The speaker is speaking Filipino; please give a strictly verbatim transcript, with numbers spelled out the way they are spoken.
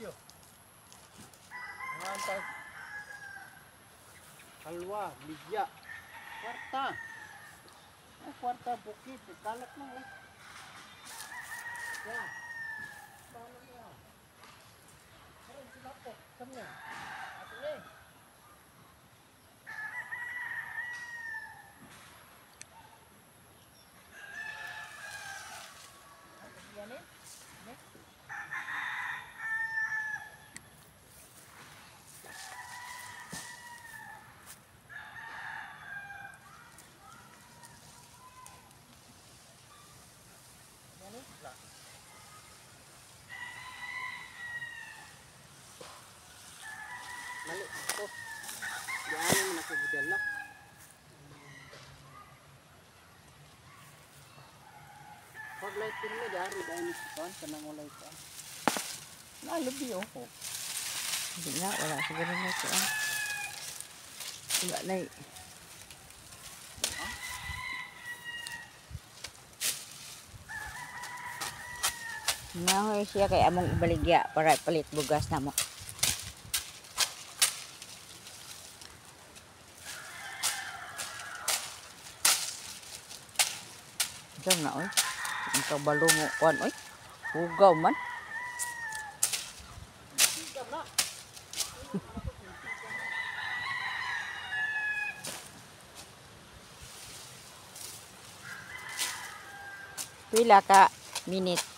sityo. Mantag. Halwa, ligya. Kwarta. Ay, kwarta, bukit. Kalat mo eh. Ya. Paano niya? Parang sila po. Saan niya? Ato eh. Yan eh. Ne? Yan eh. Lah. Mali ito. Di ano mo nakibudyan na. Pag lighting mo dari dahil nisipan kanang ulay ka. Nalabi ako. Hindi nga, wala siguro na ito. Ah. Wala na eh. Nahoy siya kay among ibaligya para palit bugas na mo. Diyan na oy. Ang kabalo mo kuan oy. Hugaw man. Pila ka minute